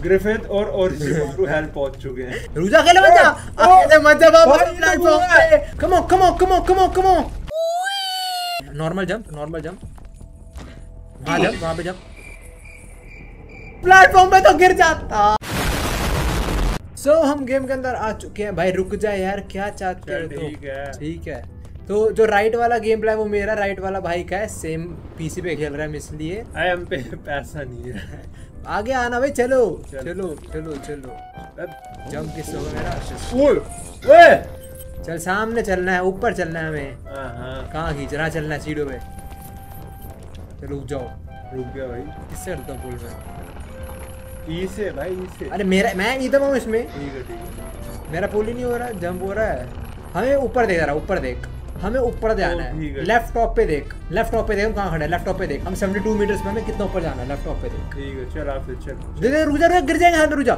Griffith और ओरिजिमारू help पहुंच चुके हैं। रुजा अकेले मत जा, अकेले मत जा बाबा प्लेटफॉर्म पे। Come on come on come on come on come on. Normal jump वहां पे जंप। प्लेटफॉर्म पे तो गिर जाता। सो हम गेम के अंदर आ चुके हैं। भाई रुक जा यार, क्या चाहते हो? ठीक है तो जो राइट वाला गेम प्ले है वो मेरा, राइट वाला भाई का है। सेम पीसी पे खेल रहा है इसलिए। हम पे पैसा नहीं है। आगे आना भाई, चलो चलो चलो चलो। जंप किस होगा मेरा? चल सामने चलना है, ऊपर चलना है हमें। कहाँ खींचना चलना है? सीढ़ियों पे। चलो रुक जाओ। रुक गया भाई। किससे करता हूँ पुल में? ई से भाई, ई से। अरे मैं इधर हूँ इसमें। ठीक है। मेरा पुल ही नहीं हो रहा, जंप हो रहा है। हमें ऊपर देख रहा, ऊपर देख, हमें ऊपर जाना है। लेफ्ट टॉप पे देख, लेफ्ट टॉप पे देख हम कहाँ खड़े हैं। लेफ्ट टॉप पे देख, हम 72 मीटर्स पे, हमें कितना ऊपर जाना है? लेफ्ट टॉप पे देख। ठीक है चल, आप चल। दे रुक जा, गिर जाएंगे। हाँ रुक जा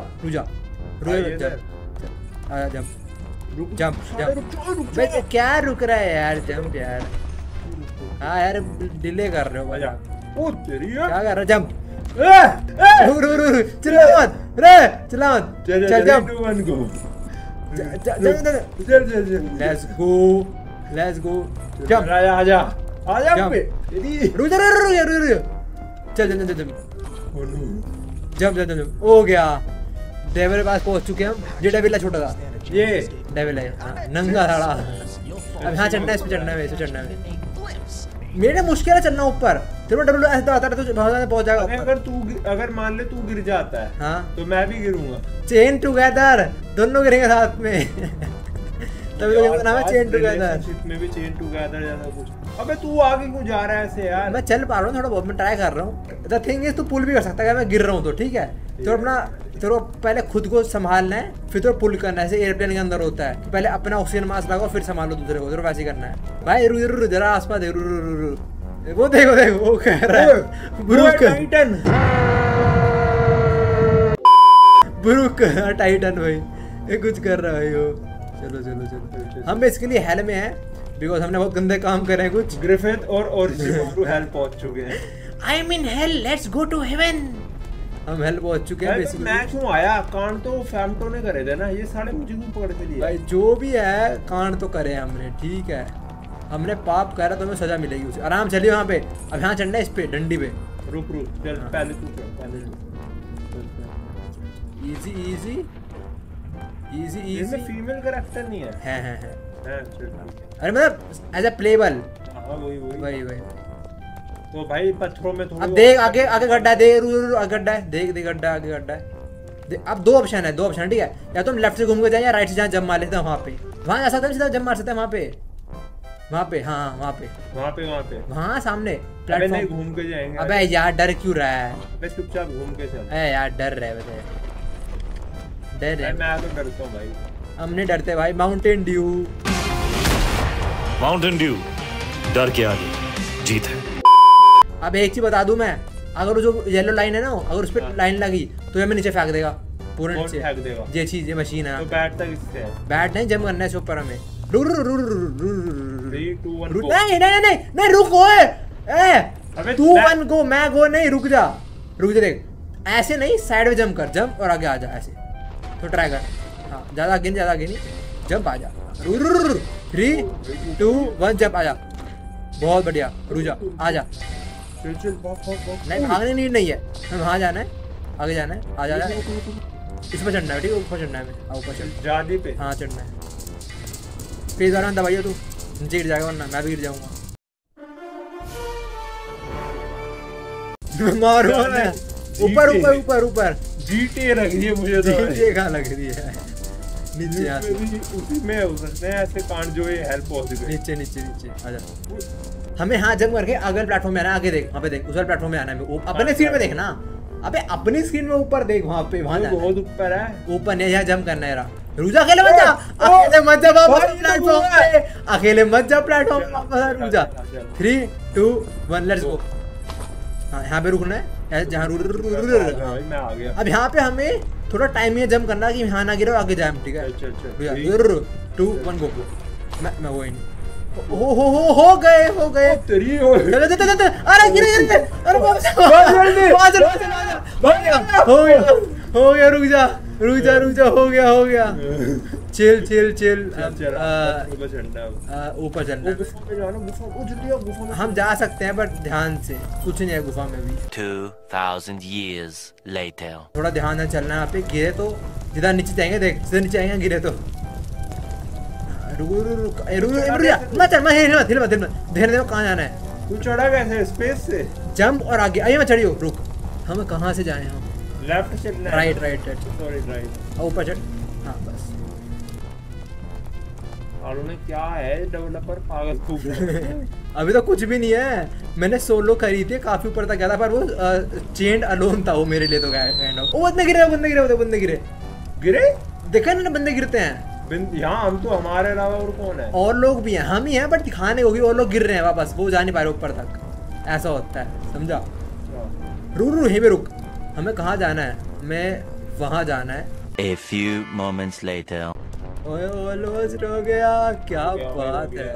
जंप। भाई क्या रुक रहा है यार? जंप यार। हाँ यार डिले कर रहे हो भाई। क्या कर रहे हो? जंप। चला मत चल जंप। Let's go jump. आजा रुक जा चल जंप। हो गया, डेविल के पास पहुंच चुके हैं हम। ये डेविल है छोटा सा, ये डेविल है नंगा साड़ा। अब यहाँ चढ़ना है, इस पे चढ़ना है, इस पे चढ़ना है। मेरे मुश्किल है चलना ऊपर। तेरे को डब्ल्यू ऐसा आता है तो बहुत ज्यादा पहुंच जाएगा। अगर मान ले तू गिर जाता है, हाँ तो मैं भी गिरूंगा। चेन टुगेदर, दोनों गिरेंगे साथ में। तभी तो नाम है चेन टुगेदर। में भी चेन टुगेदर जैसा कुछ। अबे तू आगे क्यों जा रहा है ऐसे यार? मैं चल पा रहा हूँ थोड़ा बहुत, मैं ट्राई कर रहा हूँ। द थिंग इज तू पुल भी कर सकता है, मैं गिर रहा हूँ तो ठीक है। तो अपना तो पहले खुद को संभालना है, फिर तो पुल करना है। ऐसे एयरप्लेन के अंदर होता है कि पहले अपना ऑक्सीजन मास्क लगाओ फिर संभालो दूसरे को। तो वैसे करना है भाई। रू जरा आसपास देख, वो देखो वो कह रहा है ब्रूक टाइटन भाई, ये कुछ कर रहा है भाई वो। चलो हम बेसिकली हेल में है बिकॉज हमने बहुत गंदे काम करे हैं कुछ। ग्रिफिथ और ओरिजिमारू हेल पहुंच चुके हैं। I mean hell, let's go to heaven. हम हेल पहुंच चुके हैं बेसिकली। मैं क्यों आया? कांड तो फैमटो ने करे थे ना, ये सारे मुझे क्यों पकड़ के लिए? भाई जो भी है कांड तो करे हमने, ठीक है। हमने पाप करा तो हमें सजा मिलेगी उसे। आराम चलिए वहाँ पे। अब यहाँ चढ़ना है इस पे डंडी पे। रुक चल पहले तू चल, पहले इजी। इसमें फीमेल कैरेक्टर नहीं है। अरे मतलब एज अ प्लेबल। वही तो भाई पत्थरों में थोड़ा। अब देख आगे गड्ढा है, देख गड्ढा है, देख गड्ढा, आगे गड्ढा है। अब दो ऑप्शन है, ठीक है। या तो हम लेफ्ट से घूम के जाए या राइट से जहाँ जंप मार लेते हैं वहाँ पे। वहाँ जा सकते हैं, सीधा जंप मार सकते हैं वहाँ पे। हाँ वहाँ पे वहाँ सामने प्लेटफॉर्म घूम के जाएंगे। अबे यार डर क्यों रहा है? मैं चुपचाप घूम के चल। यार डर रहे डर है। मैं तो डरता हूँ भाई। हम नहीं डरते भाई। माउंटेन ड्यू डर के आगे जीत है। अब एक चीज बता दूं मैं, अगर जो येलो लाइन है ना, अगर उस पर लाइन लगी तो हमें नीचे फेंक देगा, पूरा नीचे फेंक देगा। ये चीज, ये मशीन है। तो बैट तक इससे है। बैट नहीं, जंप करना है इसके ऊपर हमें। 3 2 1 गो। नहीं रुक ओए। 2 1 गो। मैं गो नहीं, रुक जा देख। ऐसे नहीं, साइड में जंप कर, जंप और आगे आ जा ऐसे। तो ट्राई कर। हाँ ज्यादा आगे नहीं, जंप आ जा। 3 2 1 जंप आ जा। बहुत बढ़िया, रुक जा, आ जा। नहीं भागने नीड नहीं है, हमें वहाँ जाना है, आगे जाना है। आ जा इस पर चढ़ना है, ठीक है। ऊपर चढ़ना है हमें। ऊपर चढ़ जाली पे। हाँ चढ़ना है। फिर दौरान दबाइए तू, नीचे गिर जाएगा वरना मैं भी गिर जाऊंगा। मारो ऊपर। जीटे लग रही है मुझे तो। जीटे कहाँ लग रही है? नीचे उसी में हो सकते हैं ऐसे कांड जो ये हेल्प पॉसिबल। नीचे आजा। हमें हाँ जंप करके अगले प्लेटफॉर्म में आना है। आगे देख, वहाँ पे देख, उस वाले प्लेटफॉर्म में आना है। अपने स्क्रीन में देखना। अबे अपनी स्क्रीन में ऊपर देख, वहाँ पे बहुत ऊपर है। ऊपर नहीं, यहाँ जंप करना है। रुजा अकेले मत जा, प्लेटफॉर्म पे। अकेले मत जा प्लेटफॉर्म पे। रुजा 3 2 1 लेट्स गो। हाँ यहाँ पे रुकना है, जहाँ अब यहाँ पे हमें थोड़ा टाइम है जंप करना कि यहाँ ना गिरो, आगे जाए। ठीक है 2 1 गो। मैं वो ही नहीं। हो गए। अरे गिरे। अरे हो गया, रुक जा हो गया। चिल ऊपर चलना। हम जा सकते हैं बट ध्यान से, कुछ नहीं है गुफा में भी। 2000 years later थोड़ा ध्यान से चलना, यहाँ पे गिरे तो जिधर नीचे जाएंगे, देख जिधर नीचे आएंगे गिरे तो रुक मत कहाँ जाना है? तू चढ़ा कैसे स्पेस से? जंप और आगे, अरे मैं चढ़ियो, रुक हमें कहाँ से जाए? हम लेफ्ट चलना है। Right sorry right. ऊपर चढ़। हाँ बस। और उन्हें क्या है डेवलपर पागल खूब अभी तो कुछ भी नहीं है, मैंने सोलो खरीदी है, काफी ऊपर तक गया था पर वो चेंड अलोन था वो मेरे लिए तो काइंड ऑफ। ओ बंदे गिरे देखा ना, बंदे गिरते हैं यहाँ। हम तो हमारे अलावा और कौन है? और लोग भी हैं, हम ही हैं बट दिखाने होगी, और लोग गिर रहे हैं वापस, वो जा नहीं पा रहे ऊपर तक, ऐसा होता है समझा? रुक यहीं पे रुक, हमें कहाँ जाना है? मैं वहाँ जाना है। A few moments later ओए ऑलमोस्ट हो गया, क्या बात है।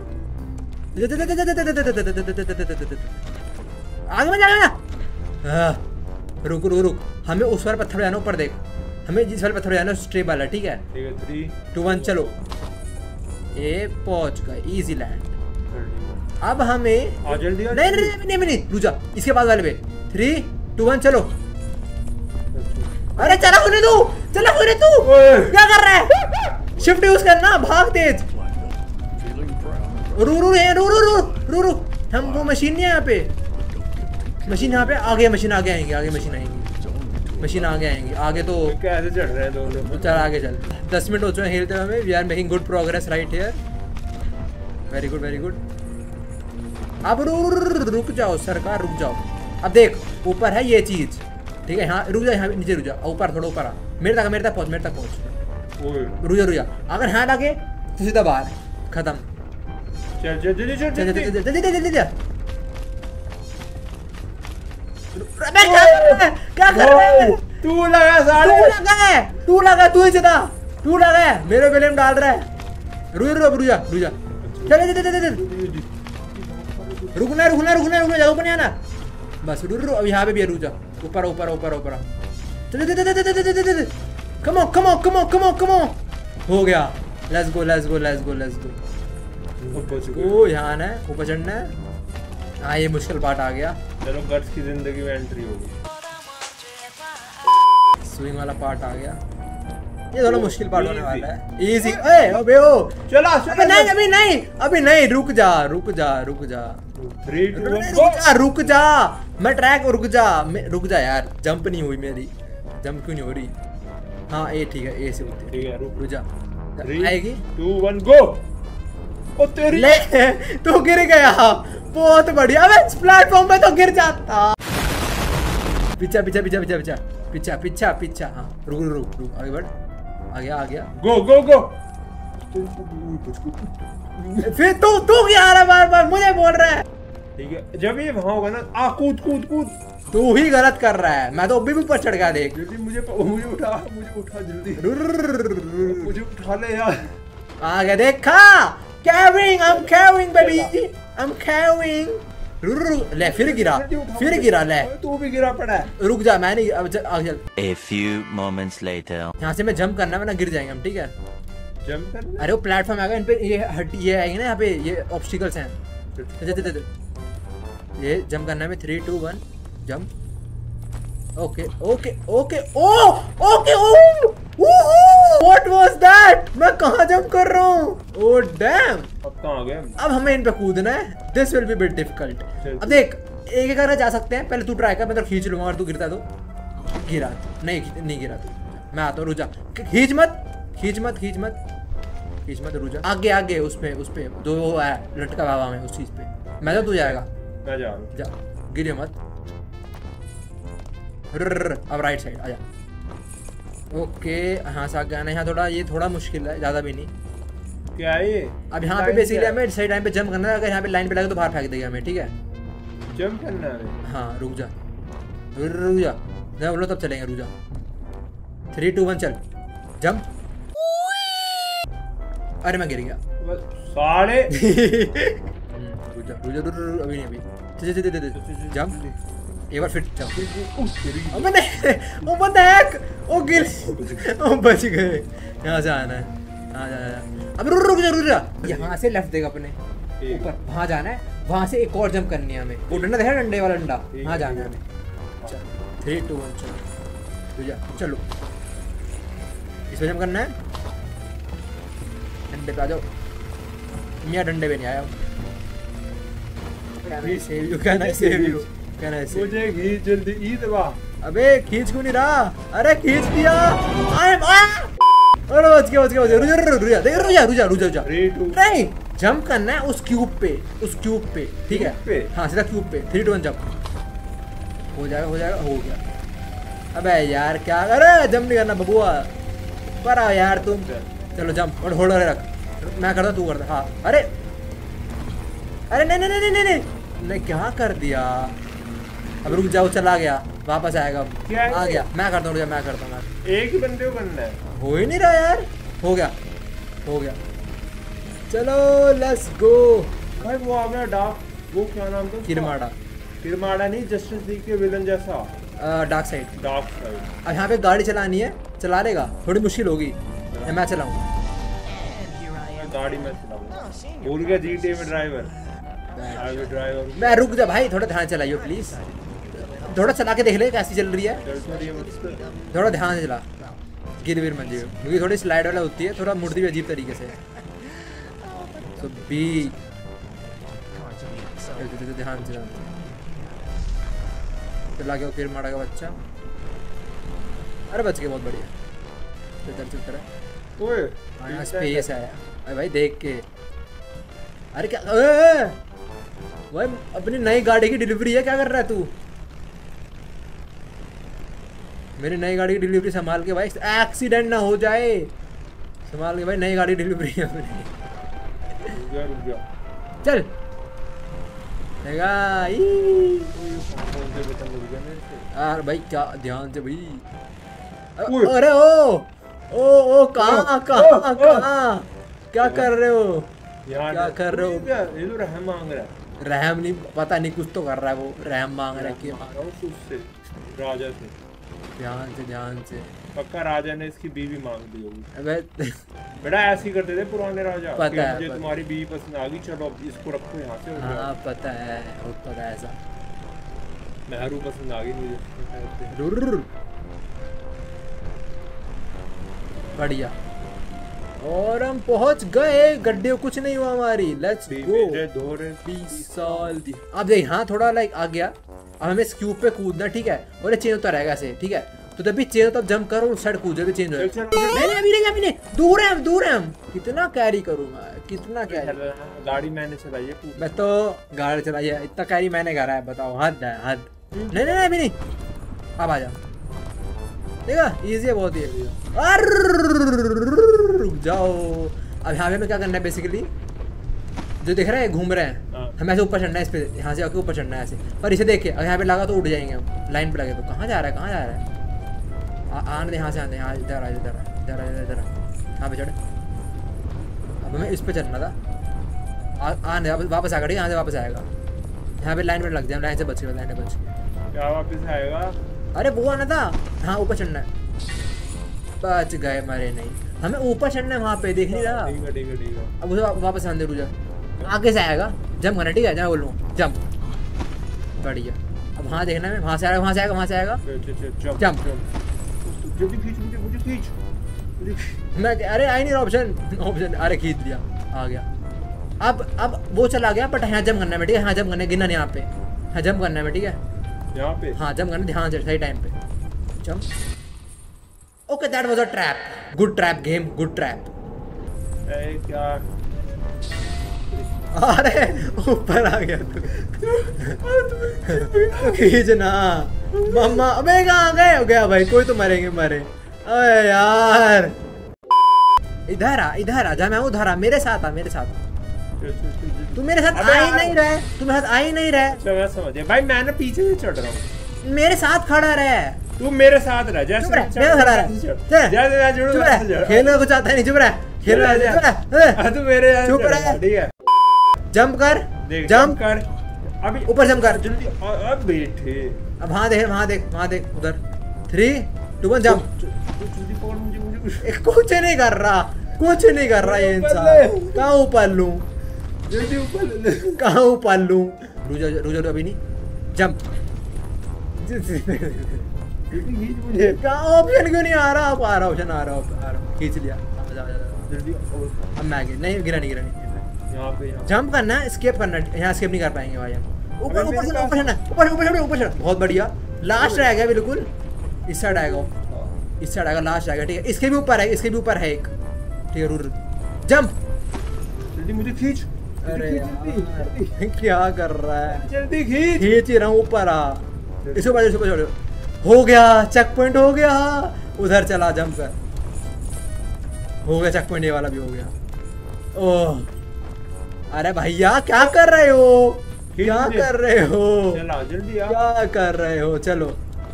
आगे में जाना। रुक हमें उस वाले पत्थर जाना, ऊपर देख, हमें जिस वाले पत्थर जाना स्ट्रेप वाला, ठीक है? 3 2 1 चलो। ये पहुंच गए, इजी लैंड। अब हमें जल्दी नहीं रुक जा, इसके बाद वाले पे 3 2 1 चलो। अरे चला होने तू क्या कर रहा है? शिफ्ट यूज करना, भाग तेज। रू हम वो मशीन नहीं है यहाँ पे, मशीन यहाँ पे आगे, मशीन आगे आएंगे, आगे तो कैसे चढ़ रहे हैं दोनों? चल आगे चल। 10 मिनट हो चुके हैं खेलते हुए हमें। We are making good progress right here. Very good. अब रुक जाओ सरकार, रुक जाओ। अब देख ऊपर है ये चीज, ठीक है? हाँ रुक जा, यहाँ नीचे रुक जा, ऊपर थोड़ा ऊपर आ, मेरे तक पहुँच। रुक जा, अगर हाथ आगे तो सीधा बाहर, खत्म। चल क्या कर रहा है? तू लगा मेरे बेले में डाल रहा है। रुक जा। चल रुकना, जाओ ऊपर नहीं आना, बस रुक। अब यहाँ पे भी रुक जा, ऊपर। चल कम ऑन। हो गया, लेट्स गो। ओ यहाँ आना है, ऊपर चढ़ना है। हाँ ये मुश्किल पार्ट आ गया। चलो गट्स की जिंदगी में एंट्री होगी। स्विंग वाला पार्ट आ गया, ये थोड़ा मुश्किल पार्ट होने वाला है। इजी। अबे ओ चला। अभी नहीं, रुक जा। 3 2 1 रुक जा, मैं ट्रैक रुक जा यार, जंप नहीं हुई मेरी, जंप क्यों नहीं हो रही? हाँ ये ठीक है, ए से होती है, ठीक है। रुक जा, 3 आएगी। 2 1 गो। ओ तेरी ले तू गिर गया, बहुत बढ़िया। अबे प्लेटफॉर्म पे तो गिर जाता। पीछा। हाँ रुक, आगे बढ़, आ गया। गो। फिर तू क्या आ रहा बार मुझे बोल रहा है? ठीक है, जब ये वहां होगा ना, कूद। तू ही गलत कर रहा है, मैं तो अभी भी ऊपर चढ़ गया, देख। जल्दी मुझे उठा जल्दी। मुझे उठा ले यार। आ गया, देखा? I'm carrying baby, I'm carrying। ले फिर गिरा ले। तू भी गिरा पड़ा है। रुक जा, मैं नहीं, अब आगे चल। A few moments later यहाँ से मैं जंप करना है, वरना गिर जाएंगे हम, ठीक है? जंप करना? अरे वो प्लेटफॉर्म आएगा, इन पे ये आएंगे ना, यहाँ पे ये ऑब्स्टिकल्स हैं। ये जंप करना है, 3 2 1 jump. Okay. What was that? मैं कहाँ जंप कर रहा हूँ? Oh damn! अब कहाँ गए? अब हमें इन पे कूदना है। This will be a bit difficult. अब देख, एक करके जा सकते हैं, पहले तू ट्राई कर, मैं तो खींच लूंगा, और तू गिरता तो गिरा, नहीं गिरा तू, मैं आता हूँ। रुक जा, खींच मत, रुक जा। आगे उस पे जो वो है लटका हवा में, उस चीज पे मैं तो, तू जाएगा। मैं जा गिरे मत। अब राइट साइड आजा। ओके, यहाँ से आगे आना है। यहाँ थोड़ा, ये थोड़ा मुश्किल है, ज्यादा भी नहीं। क्या है ये? अब यहाँ पे बेसिकली हमें सही टाइम पे जंप करना है। अगर यहाँ पे लाइन पे लगे तो बाहर फेंक देगा हमें, ठीक है? जंप करना है? हाँ रुक जा, जब बोलो तब चलेंगे। रुक जा, 3 2 1 चल, जंप। अरे मैं गिर गया साले। रुक जा, अभी नहीं, अभी जंप। एक बार फिर जाओ। अबे नहीं, वो बंदा हैक, वो गिर, वो बच गए। यहाँ से आना है, हाँ जा। अब रुक जा, यहाँ से लेफ्ट देगा अपने ऊपर, वहाँ जाना है, वहाँ से एक और जंप करनी है हमें। वो डंडा देखा, डंडे वाला डंडा, वहाँ जाना है हमें। 3 2 1 चलो, चलो इसमें जंप करना है। डंडे पे आ जाओ। मियाँ डंडे पे नहीं आया। मुझे खींच जल्दी, ईद वाह। अबे खींच क्यों नहीं रहा? अरे खींच दिया। अरे बच गया। रुजा। नहीं, जंप करना है उस क्यूब पे, ठीक है? हाँ सीधा क्यूब पे। 3 2 1 जंप। हो जाएगा, हो गया। अबे यार क्या, अरे जंप नहीं करना बबुआ, पर आओ यार तुम। चलो जंप, और होल्डर रख, मैं करता तू करता। हाँ अरे नहीं, क्या कर दिया? अब रुक जाओ, चला गया, वापस आएगा। आ गया, मैं करता हूँ, मैं करता हूँ। एक ही बंदे को करना है, हो ही नहीं रहा यार। हो गया। चलो लेट्स गो। भाई वो आ गया डार्क, वो क्या नाम था? किरमाड़ा नहीं, जस्टिस लीग के विलन जैसा। Dark side. अब यहाँ पे गाड़ी चलानी है, चला लेगा? थोड़ी मुश्किल होगी, मैं चलाऊंगा। गाड़ी में चलाऊंगा, भूल गया GTA में ड्राइवर। मैं रुक जा भाई, थोड़ा ध्यान चलाइयो प्लीज। थोड़ा चला के देख ले कैसी चल रही है, थोड़ा ध्यान से चला, गिर विर मत जाइयो, क्योंकि थोड़ी स्लाइड वाला होती है, थोड़ा मुड़ती भी अजीब तरीके से। तो बी ध्यान से चला गया, फिर मारा का बच्चा। अरे बच गया, बहुत बढ़िया। चल स्पेस आया। अरे भाई देख के, अरे क्या भाई, अपनी नई गाड़ी की डिलीवरी है, क्या कर रहा है तू? मेरी नई गाड़ी की डिलीवरी संभाल के भाई, एक्सीडेंट ना हो जाए, संभाल के भाई, नई गाड़ी डिलीवरी है अपनी। रुक जा। चल यार भाई, क्या ध्यान से भाई। अरे ओ कहाँ क्या कर रहे हो? क्या कर रहे हो? ये तो रहम मांग रहा है। रहम नहीं, पता नहीं, कुछ तो कर रहा है वो। रहम मांग रहा है कि राजा से। ध्यान से पक्का राजा ने इसकी बीवी मांग दी होगी। अबे बेटा ऐसे ही करते थे पुराने राजा। पता है, मुझे तुम्हारी बीवी पसंद आ गई, चलो इसको रखो यहाँ से। हाँ पता है, होता है ऐसा। मेहरू पसंद आ गई मुझे। बढ़िया, और हम पहुंच गए। गड्ढे कुछ नहीं हुआ हमारी। Let's go. 20 साल। अब देख, हाँ थोड़ा लाइक आ गया। अब हमें इस क्यूब पे कूदना, ठीक है? और ये चेंज होता रहेगा ऐसे, ठीक है? तो जब भी चेंज होता है, जंप करो और साइड कूद, जब भी चेंज होगा। नहीं, दूर है हम। कितना कैरी करूंगा, कितना कैरी? गाड़ी मैंने चलाई है, मैं तो गाड़ी चलाई है, इतना कैरी मैंने करा है, बताओ। हद है, हद। नहीं अभी नहीं। अब आ जाओ, देखा, इजी है बहुत ही। रुक जाओ। अब यहाँ पे क्या करना है बेसिकली, जो देख रहे हैं घूम रहे हैं, हमें ऐसे ऊपर चढ़ना है, इस पे यहाँ से आके ऊपर चढ़ना है ऐसे। पर इसे देख के अगर यहाँ पे लगा तो उड़ जाएंगे हम, लाइन पे लगे तो। कहाँ जा रहा है? आने दे, यहाँ से आने, यहाँ इधर यहाँ पे चढ़े। अब हमें इस पे चढ़ना था, आने वापस आएगा, ठीक है? यहाँ से वापस आएगा, यहाँ पे लाइन पे लग जाए, लाइन से बच गए, लाइन से बच गए। क्या वापस आएगा? अरे वो आना था, हाँ ऊपर चढ़ना है। बच गए, मरे नहीं। हमें ऊपर चढ़ना है, वहाँ पे देख नहीं रहा। ठीक है। अब उसे वापस आने दे, रुजा, आगे से आएगा, जंप करना, ठीक है? जहाँ बोलूँ जंप। बढ़िया। अब वहाँ देखना है, वहाँ से आएगा, जंप। मैं अरे आई नहीं ऑप्शन, अरे खींच दिया, आ गया। अब वो चला गया, बट यहाँ जंप करना है, ठीक है? हाँ जंप करना है, गिनना यहाँ पे, हाँ जंप करना है, ठीक है? यहाँ पे हाँ जंप करना, ध्यान से, सही टाइम पे jump. Okay, that was a trap. Good trap game, good trap. क्या? अरे ऊपर आ गया तू। खींचना मम्मा। अबे कहाँ गए? हो गया भाई, कोई तो मरेंगे, मरे। अरे यार, इधर आ, जा, मैं उधर आ, मेरे साथ आ। तू मेरे साथ आ ही नहीं रहा, मैं समझ गया भाई, मैं ना पीछे से चढ़ रहा हूँ, मेरे साथ खड़ा रहे। तू मेरे साथ रह, जैसे खेलने कुछ आता नहीं, चुप रह। तू मेरे चुप रह, ठीक है? जंप कर, अभी ऊपर जंप कर। जल्दी अब बैठे। अब वहाँ देख उधर। 3 2 1 जंप। जल्दी पकड़ मुझे। कुछ नहीं कर रहा ये इंसान। कहाँ ऊपर लूं? जल्दी ऊपर। कहाँ ऊपर लूं? रुक अभी नहीं। जंप। मुझे कहाँ ऑप्शन क्यों नहीं आ रहा? अब आ रहा ऑप्शन आ रहा। खींच लिया। जा जल्दी। अब मैं आगे नहीं गिरा नहीं। यहाँ पे जंप करना है, एस्केप करना है। यहाँ एस्केप नहीं कर पाएंगे भाई हम। ऊपर बहुत बढ़िया। लास्ट रह गया बिल्कुल। इस साइड आएगा लास्ट आएगा। ठीक है, इसके भी ऊपर है एक। ठीक है, रुक जंप। जल्दी मुझे खींच। अरे यार क्या कर रहा है? जल्दी खींच ही रहा हूँ। ऊपर आ। इसके ऊपर हो गया। चेक पॉइंट हो गया। उधर चला जंप कर। हो गया चेक पॉइंट। ये वाला भी हो गया। ओह अरे भैया क्या कर रहे हो? चला जल्दी आ। क्या कर रहे हो? चलो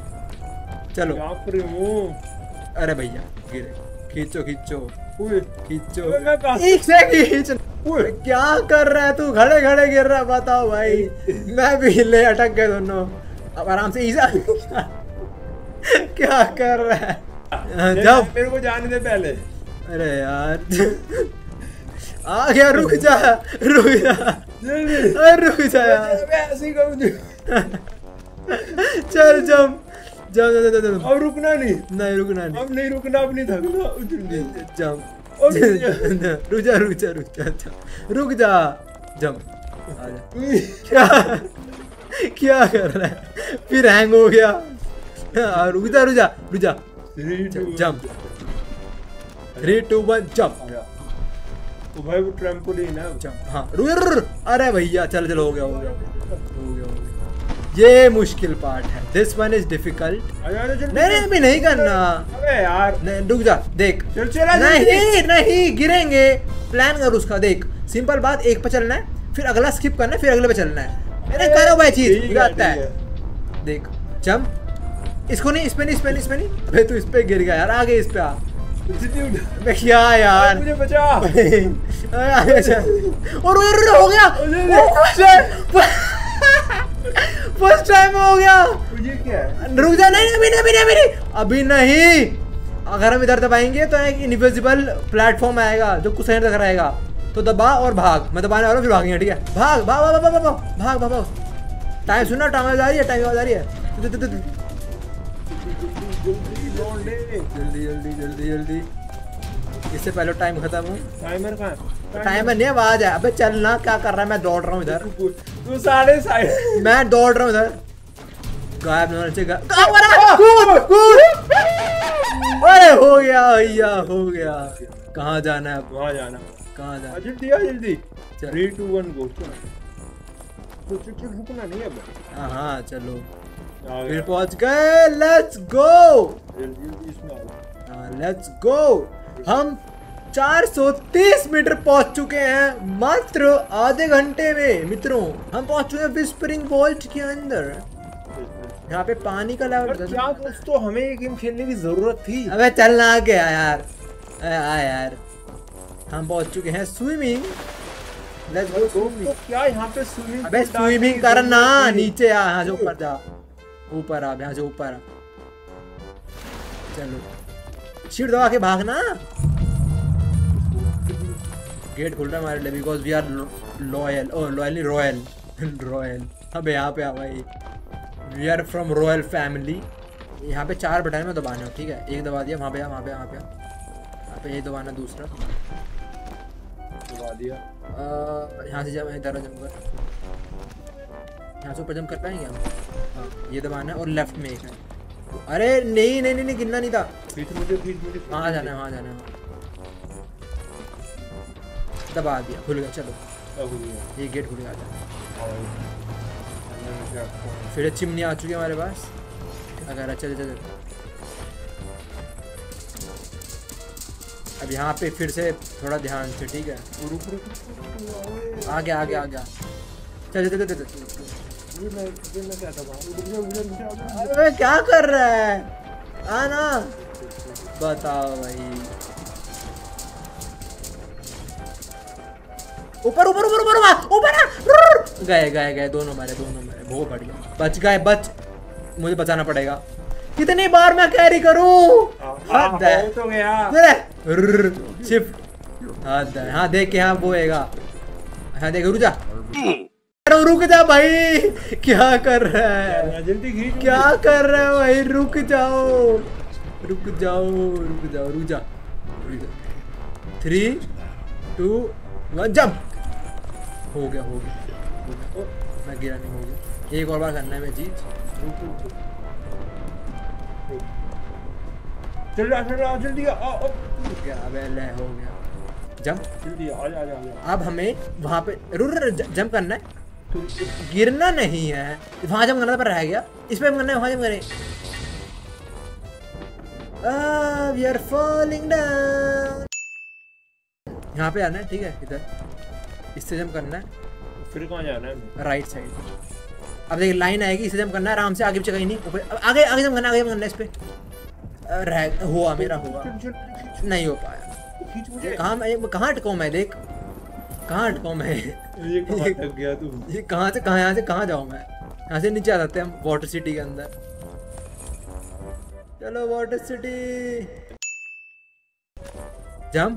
अरे भैया गिरे। खींचो एक से खींच। क्या कर रहा है तू? खड़े गिर रहा है। बताओ भाई। मैं भी हिले अटक गए दोनों। अब आराम से ईसा। क्या कर रहा है? जब मेरे को जाने दे पहले। अरे यार आ गया। रुक जा यार। ऐसे ही करूँ। चल जंप। अब रुकना नहीं। अब नहीं रुकना। अब नहीं थकना। जंप। रुक जा जंप। क्या कर रहा है? फिर हैंग हो गया। रुक जा जंप। 3 2 1 जंप। भाई वो ट्रैम्पोलिन है। जंप। हाँ रुक। अरे भैया चल हो गया। ये मुश्किल पार्ट है। This one is difficult. नहीं अभी नहीं करना। अबे यार नहीं रुक जा। देख चला नहीं गिरेंगे। प्लान कर उसका। देख सिंपल बात। एक पे चलना है, फिर अगला स्किप करना है, फिर अगले पे चलना है। अरे करो भाई चीज आता है। देख जंप। इसको नहीं, इस पे नहीं। अबे तू इस पे गिर गया यार। आगे इस पे आ। क्या यार मुझे बचा। और हो गया। फर्स्ट टाइम हो गया। ये क्या है? रुक जा। नहीं अभी नहीं। अगर हम इधर दबाएंगे तो एक इनविजिबल प्लेटफॉर्म आएगा जो कुछ सेकंड तक रहेगा। तो दबा और भाग। मैं दबाने वाला हूँ, फिर भागेंगे। ठीक है, भाग। टाइम सुनना। टाइम आ रही है। जल्दी। इससे पहले टाइम खत्म हो। टाइमर कहाँ है? टाइमर नहीं, आवाज है। अबे चलना। क्या कर रहा है? मैं दौड़ रहा हूँ इधर। तू साढ़े साइड। मैं दौड़ रहा हूँ इधर। गायब नहीं होना चाहिए। कूद। अरे हो गया भैया, हो गया। कहाँ जाना है? वहाँ जाना। कहाँ जाना? जल्दी 3 2 1 गो। रुकना नहीं अब। हाँ चलो। फिर पहुंच गए। Let's go. हम 430 मीटर पहुंच चुके हैं मात्र आधे घंटे में। मित्रों हम पहुंच चुके हैं विस्परिंग वॉल्ट के अंदर। यहाँ पे पानी का लेवल। क्या दोस्तों, हमें ये गेम खेलने की जरूरत थी। अबे चलना आगे यार। यार हम पहुंच चुके हैं स्विमिंग। Let's go. तो क्या यहाँ पे स्विमिंग? अबे स्विमिंग करना। नीचे आ। यहाँ से ऊपर जा। ऊपर आ। यहाँ से ऊपर आ। चलो शिफ्ट दबा के भागना। गेट खुल रहा है हमारे लिए बिकॉज वी आर लॉयल। ओ लॉयल नहीं, रॉयल। अबे यहाँ पे आ भाई। We are from royal family. यहाँ पे 4 बटन में दबाने हो। ठीक है, एक दबा दिया। वहाँ पे यहाँ पे ये दबाना। दूसरा दबा दिया। यहाँ से जब इधर जंप कर। यहाँ से ऊपर जंप कर पाएंगे हम? हाँ ये दबाना है। और लेफ्ट में एक है। अरे नहीं गिनना नहीं था। मुझे वहाँ जाना है। दबा दिया। खुल गया। चलो ये गेट खुल गया। फिर चिमनी आ चुकी है हमारे पास। अगर चल अब यहाँ पे फिर से थोड़ा ध्यान से। ठीक है, आ गया। चल अबे क्या कर रहा है? आना। बताओ भाई। ऊपर ऊपर ऊपर ऊपर ऊपर गए गए गए, दोनों मरे बहुत बढ़िया, बच गए बच, मुझे बचाना पड़ेगा। कितनी बार मैं कैरी करूं? हद है तो गया। शिफ्ट, हद है। हाँ देख के हाँ बोएगा, हाँ देख रुक जा, रुक जा भाई, क्या कर रहा है, जल्दी खींच, क्या कर रहे हो भाई, रुक जाओ रुक जाओ रुक जाओ रुक जा, 3 2 1 जंप। हो गया हो गया, मैं गिरा नहीं, हो गया। एक और बार करना है मैं चीज, चल जल्दी आ। क्या बेले, हो गया जंप, जल्दी आ जा। अब हमें वहां पे जंप करना है, गिरना नहीं है, वहां जंप करना पर रह गया, इस पे करना है, वहां जंप करें। We are falling down। यहाँ पे आना है, ठीक है, इधर इससे जंप करना है, फिर कहाँ जाना है? Right side. अब देखिए लाइन आएगी, इससे जंप करना है आराम से, आगे पीछे कहीं नहीं, ऊपर आगे आगे जंप करना है, आगे जंप करना है इस पे। हुआ मेरा, हुआ नहीं हो पाया। कहाँ अटकाऊं मैं, देख कहाँ अटकाऊं मैं, ये कहाँ अटक गया तू? ये कहाँ से कहाँ, यहाँ से कहाँ जाऊँ मैं? यहाँ से नीचे आ जाते हैं हम वाटर सिटी के अंदर। चलो वाटर सिटी, जंप,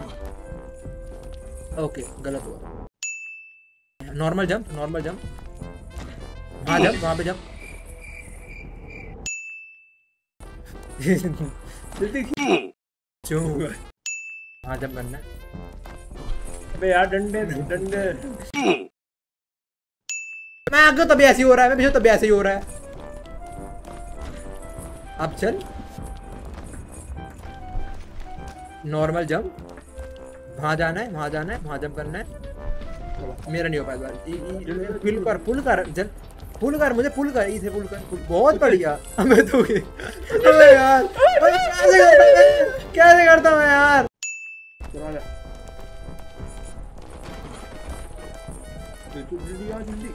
ओके गलत हुआ, नॉर्मल जंप, नॉर्मल जंप, वहाँ जंप, वहाँ पे जंप। जल्दी क्यों वहाँ जंप करना है? अबे यार डंडे डंडे। मैं आगे तभी ऐसे ही हो रहा है, मैं पीछे तभी ऐसे ही हो रहा है। अब चल नॉर्मल जंप, वहां जाना है, वहां जाना है, वहां जंप करना है। मेरा नहीं हो पाया, पुल कर जल, पुल कर, मुझे पुल कर, इसे पुल कर, बहुत बढ़िया। हमें तो अबे यार कैसे करता मैं यार? जल्दी आ जल्दी।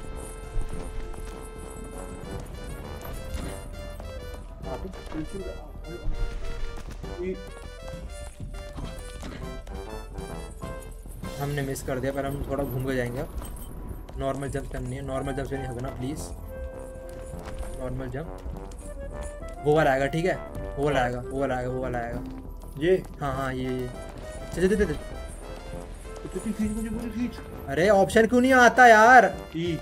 हमने मिस कर दिया, पर हम थोड़ा घूम के जाएंगे। नॉर्मल जंप करनी है, नॉर्मल जंप से नहीं होगा ना प्लीज, नॉर्मल जंप। वो वाला आएगा, ठीक है, वो वाला आएगा, वो वाला आएगा, वो वाला आएगा। ये हाँ ये चल चल चल। खींच, मुझे पूरी खींच। अरे ऑप्शन क्यों नहीं आता यार? ई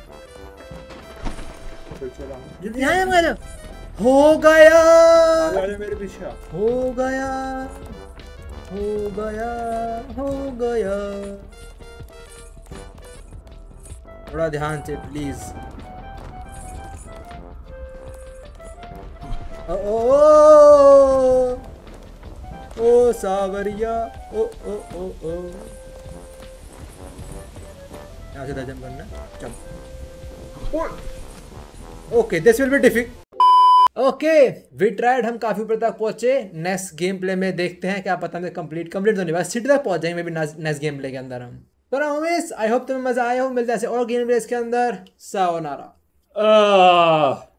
चला यहाँ हो गया, आजा मेरे पीछे, हो गया हो गया हो गया। थोड़ा ध्यान से प्लीज। ओ सावरिया, ओ ओ ओ ओ। यहाँ से जंप करना, चल। Okay this will be difficult. Okay we tried, हम काफी ऊपर तक पहुंचे। नेक्स्ट गेम प्ले में देखते हैं, क्या पता हमें कंप्लीट तो नहीं, बस सिटी तक पहुंच जाएंगे नेक्स्ट गेम प्ले के अंदर हम। तो आई होप तुम्हें मजा आया हो। मिलते हैं ऐसे और गेम प्ले के अंदर। सायोनारा।